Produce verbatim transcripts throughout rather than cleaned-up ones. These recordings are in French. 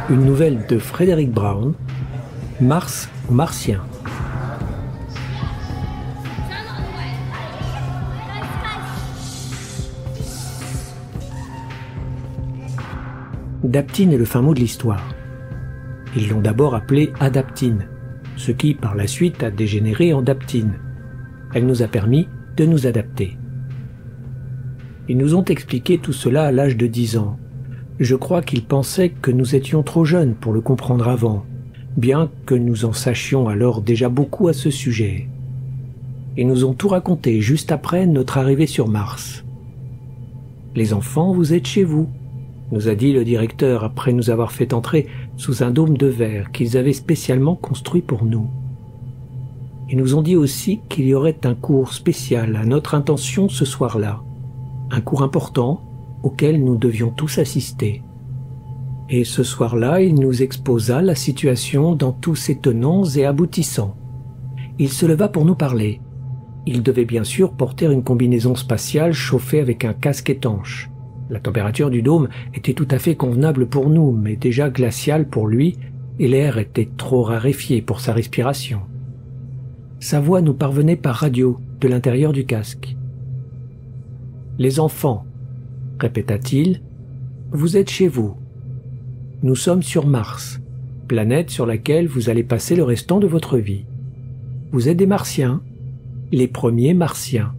Une nouvelle de Frédéric Brown, Mars aux Martiens. Daptine est le fin mot de l'histoire. Ils l'ont d'abord appelée adaptine, ce qui par la suite a dégénéré en daptine. Elle nous a permis de nous adapter. Ils nous ont expliqué tout cela à l'âge de dix ans. Je crois qu'ils pensaient que nous étions trop jeunes pour le comprendre avant, bien que nous en sachions alors déjà beaucoup à ce sujet. Ils nous ont tout raconté juste après notre arrivée sur Mars. « Les enfants, vous êtes chez vous », nous a dit le directeur après nous avoir fait entrer sous un dôme de verre qu'ils avaient spécialement construit pour nous. Ils nous ont dit aussi qu'il y aurait un cours spécial à notre intention ce soir-là, un cours important auquel nous devions tous assister. Et ce soir-là, il nous exposa la situation dans tous ses tenants et aboutissants. Il se leva pour nous parler. Il devait bien sûr porter une combinaison spatiale chauffée avec un casque étanche. La température du dôme était tout à fait convenable pour nous, mais déjà glaciale pour lui, et l'air était trop raréfié pour sa respiration. Sa voix nous parvenait par radio de l'intérieur du casque. « Les enfants, » répéta-t-il, « vous êtes chez vous. Nous sommes sur Mars, planète sur laquelle vous allez passer le restant de votre vie. Vous êtes des Martiens, les premiers Martiens.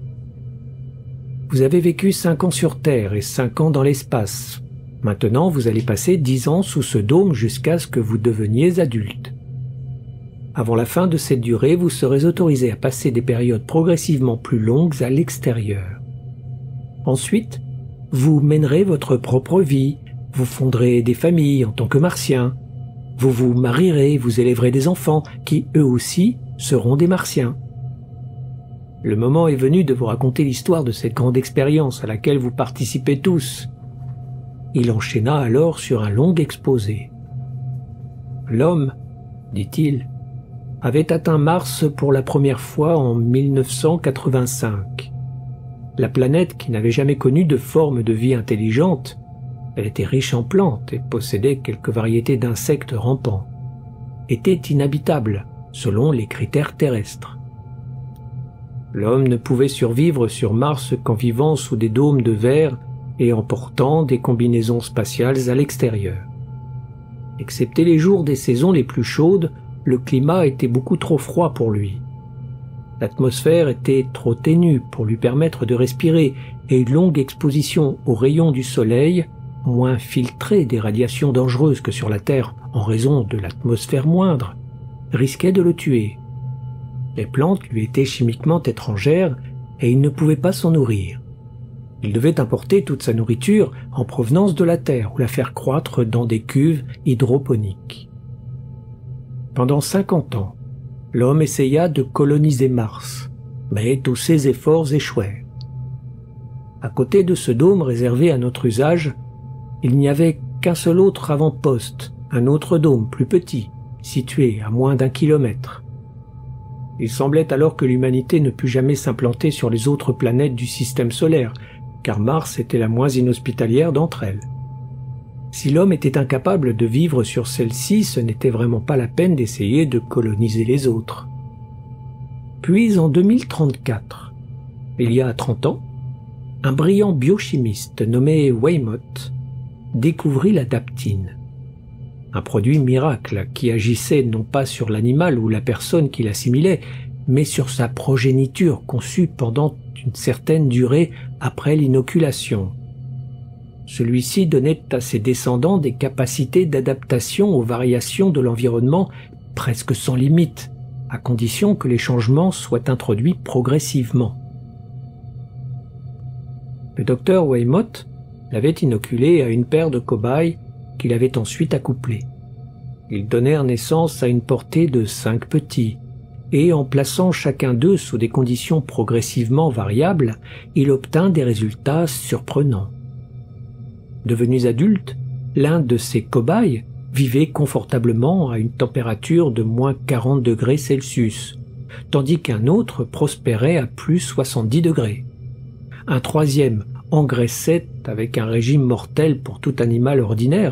Vous avez vécu cinq ans sur Terre et cinq ans dans l'espace. Maintenant, vous allez passer dix ans sous ce dôme jusqu'à ce que vous deveniez adultes. Avant la fin de cette durée, vous serez autorisés à passer des périodes progressivement plus longues à l'extérieur. Ensuite, vous mènerez votre propre vie, vous fonderez des familles en tant que Martiens, vous vous marierez, vous élèverez des enfants qui, eux aussi, seront des Martiens. Le moment est venu de vous raconter l'histoire de cette grande expérience à laquelle vous participez tous. » Il enchaîna alors sur un long exposé. « L'homme, dit-il, avait atteint Mars pour la première fois en mille neuf cent quatre-vingt-cinq. La planète, qui n'avait jamais connu de forme de vie intelligente, elle était riche en plantes et possédait quelques variétés d'insectes rampants, était inhabitable selon les critères terrestres. L'homme ne pouvait survivre sur Mars qu'en vivant sous des dômes de verre et en portant des combinaisons spatiales à l'extérieur. Excepté les jours des saisons les plus chaudes, le climat était beaucoup trop froid pour lui. L'atmosphère était trop ténue pour lui permettre de respirer et une longue exposition aux rayons du soleil, moins filtrée des radiations dangereuses que sur la Terre en raison de l'atmosphère moindre, risquait de le tuer. Les plantes lui étaient chimiquement étrangères et il ne pouvait pas s'en nourrir. Il devait importer toute sa nourriture en provenance de la Terre ou la faire croître dans des cuves hydroponiques. Pendant cinquante ans, l'homme essaya de coloniser Mars, mais tous ses efforts échouèrent. À côté de ce dôme réservé à notre usage, il n'y avait qu'un seul autre avant-poste, un autre dôme plus petit, situé à moins d'un kilomètre. Il semblait alors que l'humanité ne put jamais s'implanter sur les autres planètes du système solaire, car Mars était la moins inhospitalière d'entre elles. Si l'homme était incapable de vivre sur celle-ci, ce n'était vraiment pas la peine d'essayer de coloniser les autres. Puis en deux mille trente-quatre, il y a trente ans, un brillant biochimiste nommé Weymouth découvrit la daptine, un produit miracle qui agissait non pas sur l'animal ou la personne qui l'assimilait, mais sur sa progéniture conçue pendant une certaine durée après l'inoculation. Celui-ci donnait à ses descendants des capacités d'adaptation aux variations de l'environnement presque sans limite, à condition que les changements soient introduits progressivement. Le docteur Weymouth l'avait inoculé à une paire de cobayes qu'il avait ensuite accouplés. Ils donnèrent naissance à une portée de cinq petits, et en plaçant chacun d'eux sous des conditions progressivement variables, il obtint des résultats surprenants. Devenus adultes, l'un de ces cobayes vivait confortablement à une température de moins quarante degrés Celsius, tandis qu'un autre prospérait à plus soixante-dix degrés. Un troisième engraissait avec un régime mortel pour tout animal ordinaire,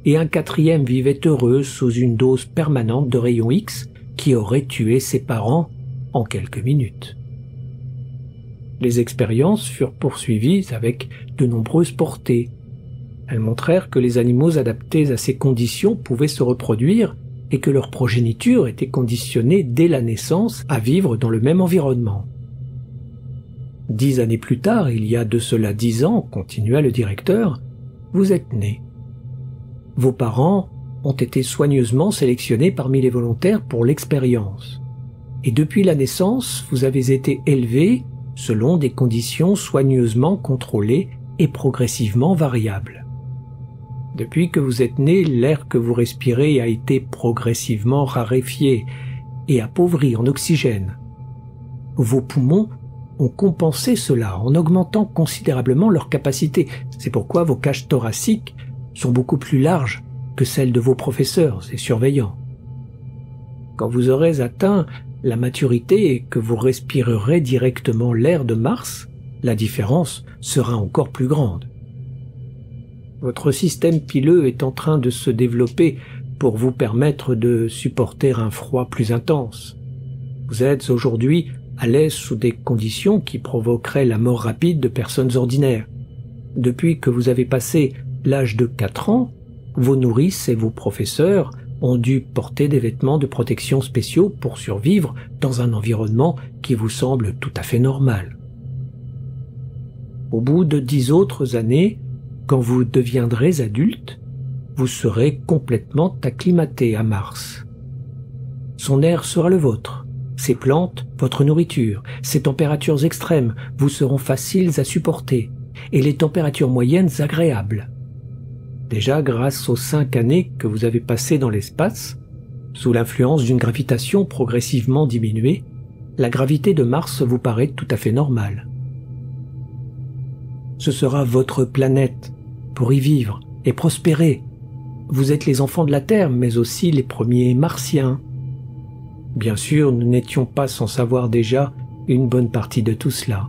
et un quatrième vivait heureux sous une dose permanente de rayons X qui aurait tué ses parents en quelques minutes. Les expériences furent poursuivies avec de nombreuses portées. Elles montrèrent que les animaux adaptés à ces conditions pouvaient se reproduire et que leur progéniture était conditionnée dès la naissance à vivre dans le même environnement. Dix années plus tard, il y a de cela dix ans, continua le directeur, vous êtes né. Vos parents ont été soigneusement sélectionnés parmi les volontaires pour l'expérience. Et depuis la naissance, vous avez été élevés selon des conditions soigneusement contrôlées et progressivement variables. Depuis que vous êtes né, l'air que vous respirez a été progressivement raréfié et appauvri en oxygène. Vos poumons ont compensé cela en augmentant considérablement leur capacité. C'est pourquoi vos cages thoraciques sont beaucoup plus larges que celles de vos professeurs et surveillants. Quand vous aurez atteint la maturité et que vous respirerez directement l'air de Mars, la différence sera encore plus grande. Votre système pileux est en train de se développer pour vous permettre de supporter un froid plus intense. Vous êtes aujourd'hui à l'aise sous des conditions qui provoqueraient la mort rapide de personnes ordinaires. Depuis que vous avez passé l'âge de quatre ans, vos nourrices et vos professeurs ont dû porter des vêtements de protection spéciaux pour survivre dans un environnement qui vous semble tout à fait normal. Au bout de dix autres années, quand vous deviendrez adulte, vous serez complètement acclimaté à Mars. Son air sera le vôtre, ses plantes, votre nourriture, ses températures extrêmes vous seront faciles à supporter, et les températures moyennes agréables. Déjà, grâce aux cinq années que vous avez passées dans l'espace, sous l'influence d'une gravitation progressivement diminuée, la gravité de Mars vous paraît tout à fait normale. Ce sera votre planète pour y vivre et prospérer. Vous êtes les enfants de la Terre, mais aussi les premiers Martiens. Bien sûr, nous n'étions pas sans savoir déjà une bonne partie de tout cela.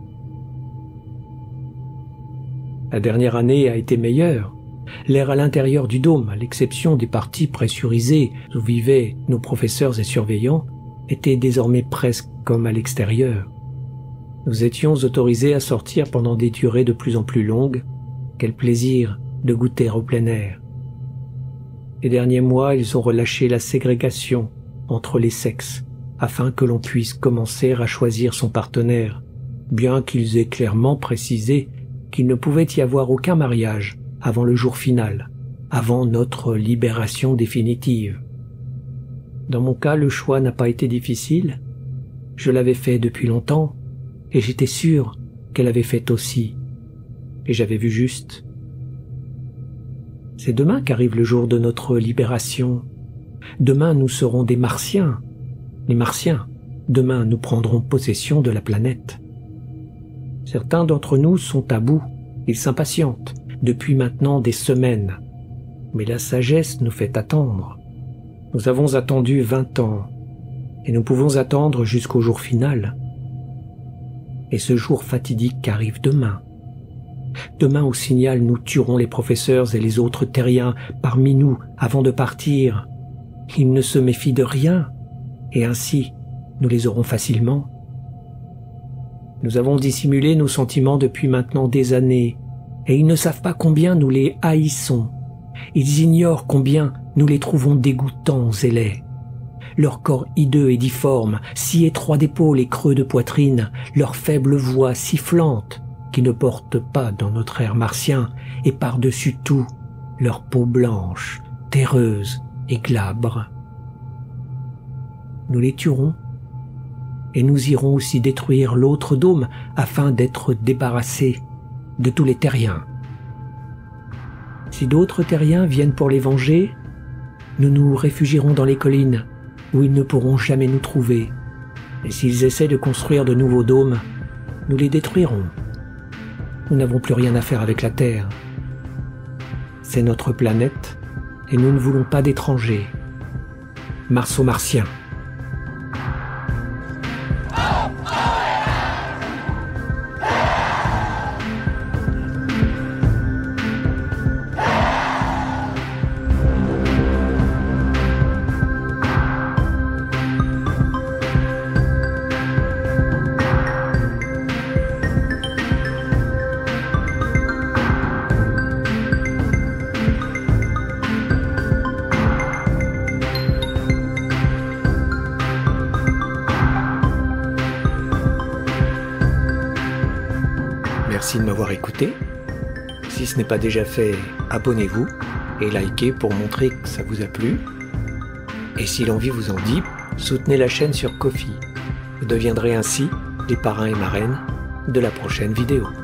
La dernière année a été meilleure. L'air à l'intérieur du dôme, à l'exception des parties pressurisées où vivaient nos professeurs et surveillants, était désormais presque comme à l'extérieur. Nous étions autorisés à sortir pendant des durées de plus en plus longues. Quel plaisir de goûter au plein air. Les derniers mois, ils ont relâché la ségrégation entre les sexes afin que l'on puisse commencer à choisir son partenaire, bien qu'ils aient clairement précisé qu'il ne pouvait y avoir aucun mariage avant le jour final, avant notre libération définitive. Dans mon cas, le choix n'a pas été difficile. Je l'avais fait depuis longtemps, et j'étais sûr qu'elle avait fait aussi. Et j'avais vu juste. C'est demain qu'arrive le jour de notre libération. Demain, nous serons des Martiens. Les Martiens, demain, nous prendrons possession de la planète. Certains d'entre nous sont à bout. Ils s'impatientent depuis maintenant des semaines. Mais la sagesse nous fait attendre. Nous avons attendu vingt ans, et nous pouvons attendre jusqu'au jour final. Et ce jour fatidique arrive demain. Demain au signal, nous tuerons les professeurs et les autres terriens parmi nous avant de partir. Ils ne se méfient de rien, et ainsi, nous les aurons facilement. Nous avons dissimulé nos sentiments depuis maintenant des années, et ils ne savent pas combien nous les haïssons. Ils ignorent combien nous les trouvons dégoûtants et laids. Leur corps hideux et difforme, si étroit d'épaules et creux de poitrine, leur faible voix sifflante, qui ne porte pas dans notre air martien, et par-dessus tout, leur peau blanche, terreuse et glabre. Nous les tuerons, et nous irons aussi détruire l'autre dôme afin d'être débarrassés de tous les terriens. Si d'autres terriens viennent pour les venger, nous nous réfugierons dans les collines, où ils ne pourront jamais nous trouver. Et s'ils essaient de construire de nouveaux dômes, nous les détruirons. Nous n'avons plus rien à faire avec la Terre. C'est notre planète, et nous ne voulons pas d'étrangers. Marso-martiens. écouté. Si ce n'est pas déjà fait, abonnez-vous et likez pour montrer que ça vous a plu. Et si l'envie vous en dit, soutenez la chaîne sur Ko-fi. Vous deviendrez ainsi les parrains et marraines de la prochaine vidéo.